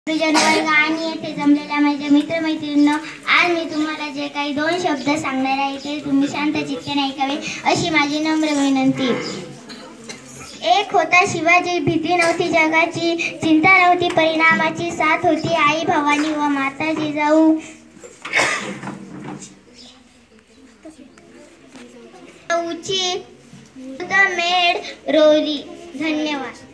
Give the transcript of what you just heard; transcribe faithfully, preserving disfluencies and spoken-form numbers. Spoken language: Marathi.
वर्ग आणि येथे जमलेल्या माझ्या मित्रमैत्रिणींनो, आज मी तुम्हाला जे काही दोन शब्द सांगणार आहे ते तुम्ही शांत चित्ताने ऐकावे अशी माझी नम्र विनंती। एक होता शिवाजी, भीती नव्हती जगाची, चिंता नव्हती परिणामाची, साथ होती आई भवानी व माता जिजाऊ। ऊंची मेढ रोवली। धन्यवाद।